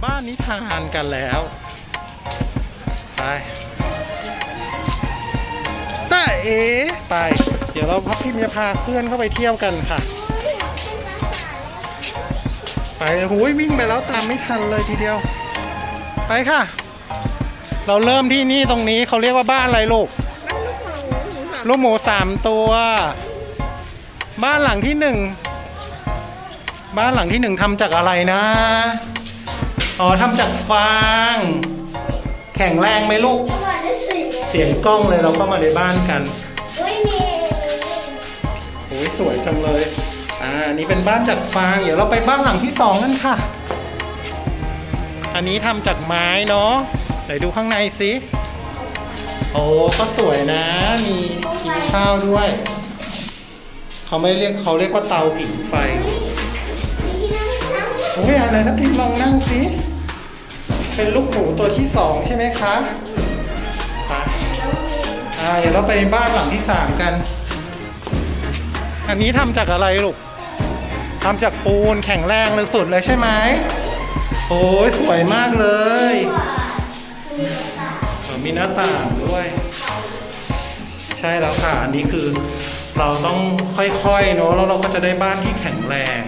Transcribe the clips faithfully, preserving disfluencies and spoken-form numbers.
บ้านนิทานกันแล้วไปแต่เอ๋ไปเดี๋ยวเราพักที่จะพาเพื่อนเข้าไปเที่ยวกันค่ะไปหูยวิ่งไปแล้วตามไม่ทันเลยทีเดียวไปค่ะเราเริ่มที่นี่ตรงนี้เขาเรียกว่าบ้านอะไรลูกลูกหมูสามตัวบ้านหลังที่หนึ่งบ้านหลังที่หนึ่งทำจากอะไรนะอ๋อทำจากฟางแข็งแรงไหมลูกเสียงกล้องเลยเราก็มาในบ้านกันโอ้ยสวยจังเลยอ่านี่เป็นบ้านจากฟางเดี๋ยวเราไปบ้านหลังที่สองกันค่ะอันนี้ทำจากไม้เนาะไหนดูข้างในสิโอ้ก็สวยนะมีกินข้าวด้วยเขาไม่เรียกเขาเรียกว่าเตาผิงไฟโอ้ยอะไรทับทิมลองนั่งสิเป็นลูกหมูตัวที่สองใช่ไหมคะไปอ่าเดี๋ยวเราไปบ้านหลังที่สามกันอันนี้ทำจากอะไรลูกทำจากปูนแข็งแรงเลยสุดเลยใช่ไหมโอ้ยสวยมากเลยมีหน้าต่างด้วยใช่แล้วค่ะอันนี้คือเราต้องค่อยๆเนาะแล้วเราก็จะได้บ้านที่แข็งแรง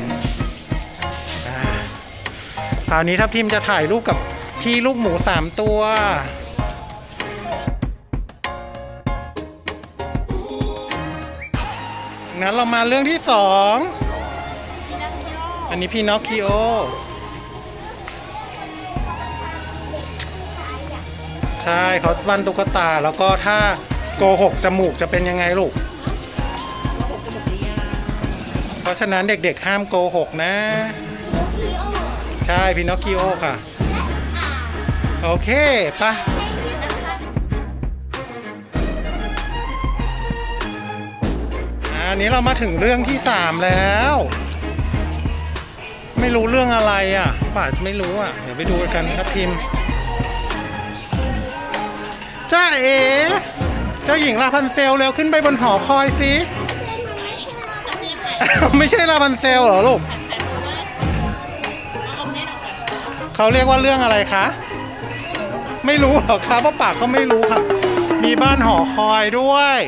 คราวนี้ทัพทิมจะถ่ายรูปกับพี่ลูกหมูสามตัวงั้นเรามาเรื่องที่สองอันนี้พี่น็อกคิโอใช่เขาวาดตุ๊กตาแล้วก็ถ้าโกหกจมูกจะเป็นยังไงลูกเพราะฉะนั้นเด็กๆห้ามโกหกนะใช่พี่น็อกคิโอค่ะโอเคปะอันนี้เรามาถึงเรื่องที่สามแล้วไม่รู้เรื่องอะไรอ่ะป่าจะไม่รู้อ่ะเดี๋ยวไปดูกันครับทีมจ้าเอ๋เจ้าหญิงลาพันเซลเร็วขึ้นไปบนหอคอยสิไม่ใช่ลาพันเซลเหรอลูกเขาเรียกว่าเรื่องอะไรคะไม่รู้หรอคะเพราะปากเขาไม่รู้ค่ะมีบ้านหอคอยด้วย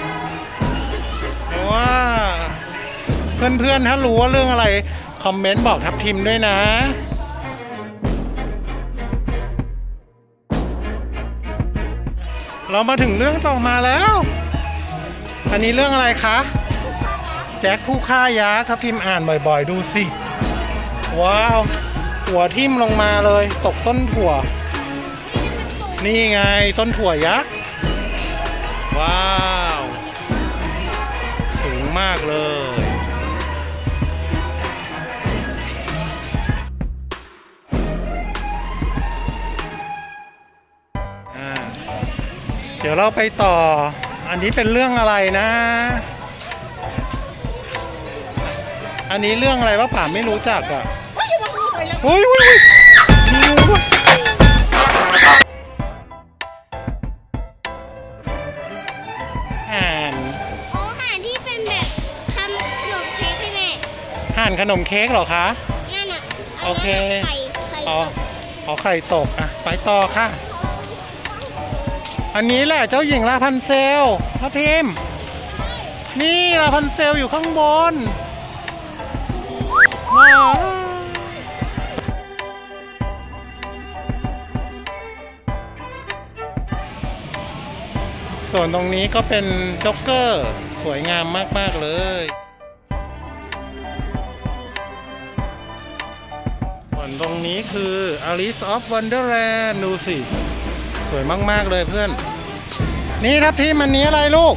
ว้าเพื่อนๆถ้ารู้ว่าเรื่องอะไรคอมเมนต์บอกทับทิมด้วยนะเรามาถึงเรื่องต่อมาแล้วอันนี้เรื่องอะไรคะแจ็คผู้ฆ่ายักษ์ทับทิมอ่านบ่อยๆดูสิว้าวหัวทิ่มลงมาเลยตกต้นถั่วนี่ไงต้นถั่วยักษ์ว้าวสูงมากเลยเดี๋ยวเราไปต่ออันนี้เป็นเรื่องอะไรนะอันนี้เรื่องอะไรวะป่าไม่รู้จักอ่ะโอ้ยโอ้ยมีงูด้วยห่านอ๋อห่านที่เป็นแบบทำขนมเค้กใช่ไหมห่านขนมเค้กเหรอคะนั่นอ่ะโอเคอ๋อขอไข่ตกอ่ะไปต่อค่ะอันนี้แหละเจ้าหญิงลาพันเซลทัพทิมนี่ลาพันเซลอยู่ข้างบนว้าวส่วนตรงนี้ก็เป็นจ็อกเกอร์สวยงามมากๆเลยส่วนตรงนี้คือ Alice of Wonderland ดูสิสวยมากๆเลยเพื่อนนี่ทัพทิมอันนี้อะไรลูก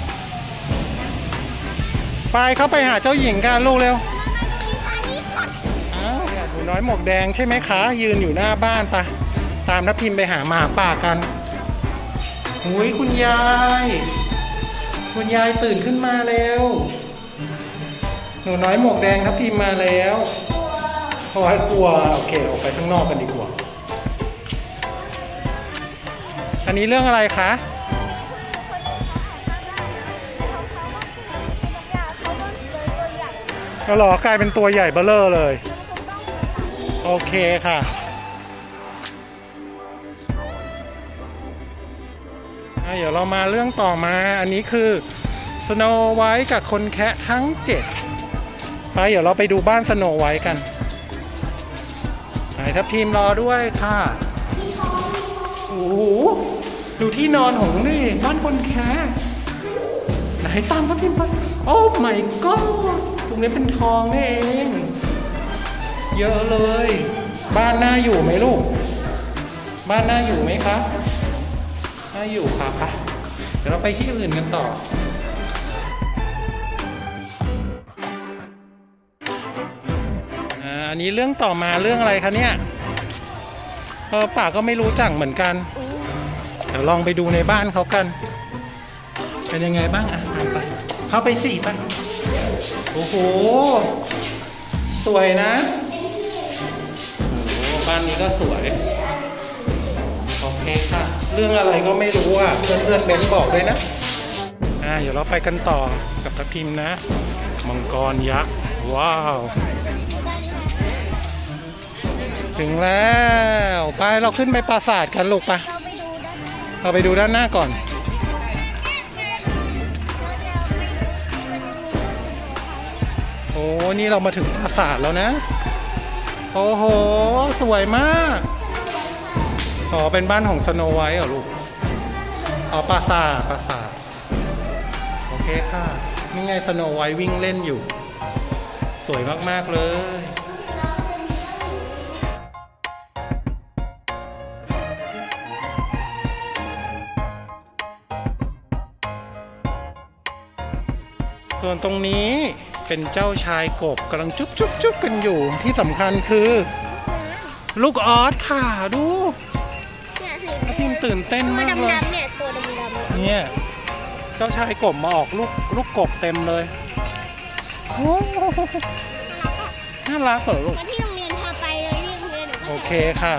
ไปเข้าไปหาเจ้าหญิงกันลูกเร็วอ้าวหนูน้อยหมวกแดงใช่ไหมคะยืนอยู่หน้าบ้านปะตามทัพทิมไปหาหมาป่ากันหุยคุณยายคุณยายตื่นขึ้นมาเร็วหนูน้อยหมวกแดงทัพทิมมาแล้วเขาให้กลัวโอเคออกไปข้างนอกกันดีกว่าอันนี้เรื่องอะไรคะก็หรอกลายเป็นตัวใหญ่เบ้อเร่อเลยโอเคค่ะเดี๋ยวเรามาเรื่องต่อมาอันนี้คือสโนไวท์กับคนแคะทั้งเจ็ดไปเดี๋ยวเราไปดูบ้านสโนไวท์กันไหนทัพทีมรอด้วยค่ะโอ้โหดูที่นอนของนี่บ้านคนแคะไหนตามทัพทีมไปโอ้ my god ตรงนี้เป็นทองนี่เองเยอะเลยบ้านน่าอยู่ไหมลูกบ้านน่าอยู่ไหมคะน่าอยู่ค่ะปะเดี๋ยวเราไปที่อื่นกันต่ออันนี้เรื่องต่อมาเรื่องอะไรคะเนี่ยเออป่าก็ไม่รู้จักเหมือนกันเดี๋ยวลองไปดูในบ้านเขากันเป็นยังไงบ้างอ่ะตามไปเข้าไปสี่ไปโอ้โหสวยนะโอ้บ้านนี้ก็สวยโอเคค่ะเรื่องอะไรก็ไม่รู้อ่ะเพื่อนเพื่อนเบนบอกด้วยนะอ่าเดี๋ยวเราไปกันต่อกับทัพทิมนะมังกรยักษ์ว้าวถึงแล้วไปเราขึ้นไปปราสาทกันลูกปะเราไปดูด้านหน้าก่อนโอ้นี่เรามาถึงปราสาทแล้วนะโอ้โหสวยมากอ๋อเป็นบ้านของสโนไวท์เหรอลูกอ๋อปราสาทปราสาทโอเคค่ะนี่ไงสโนไวท์วิ่งเล่นอยู่สวยมากๆเลยส่วนตรงนี้เป็นเจ้าชายกบกำลังจุ๊บจุ๊บจุ๊บกันอยู่ที่สำคัญคือลูกออสค่ะดูทีมตื่นเต้นมากเลยเนี่ยตัวดำๆเนี่ยเจ้าชายกบมาออกลูกลูกกบเต็มเลยโอ้น่ารักเหรอลูกที่โรงเรียนพาไปเลยที่โรงเรียนโอเคค่ะ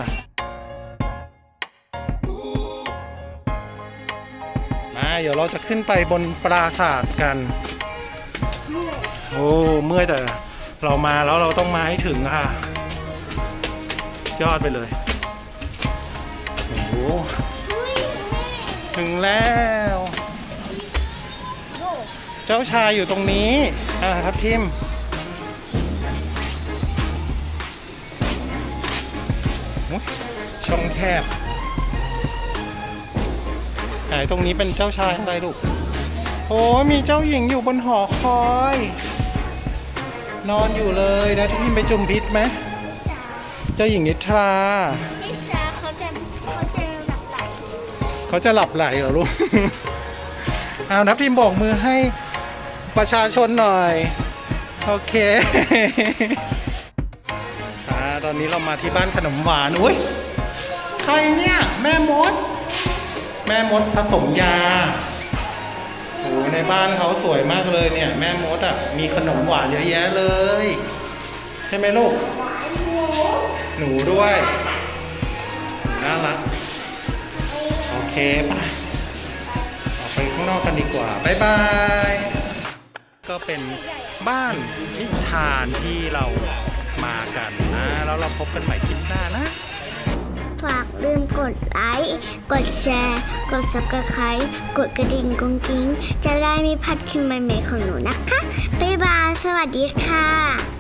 มาเดี๋ยวเราจะขึ้นไปบนปราสาทกันโอ้เมื่อยแต่เรามาแล้วเราต้องมาให้ถึงค่ะยอดไปเลยโอ้โหถึงแล้วเจ้าชายอยู่ตรงนี้อ่ะทัพทิมช่องแคบไหนตรงนี้เป็นเจ้าชายอะไรลูกโอ้มีเจ้าหญิงอยู่บนหอคอยนอนอยู่เลยนะที่พิมไปจุ่มพิษไหมเจ้าหญิงนิทรานิทราเขาจะเขาจะหลับไหลเขาจะหลับไหลเหรอลูก เอานะพิมบอกมือให้ประชาชนหน่อยโอเคอ่าตอนนี้เรามาที่บ้านขนมหวานอุ้ยใครเนี่ยแม่มดแม่มดผสมยาโอ้ในบ้านเขาสวยมากเลยเนี่ยแม่มดอ่ะมีขนมหวานเยอะแยะเลยใช่ไหมลูกหนูด้วยน่ารักโอเคไปออกไปข้างนอกกันดีกว่าบ๊ายบายก็เป็นบ้านนิทานที่เรามากันนะแล้วเราพบกันใหม่คลิปหน้านะฝากลืมกดไลค์กดแชร์กด ซับสไครบ์ กดกระดิ่งกุ้งกิ้งจะได้ไม่พลาดคลิปใหม่ๆของหนูนะคะบ๊ายบายสวัสดีค่ะ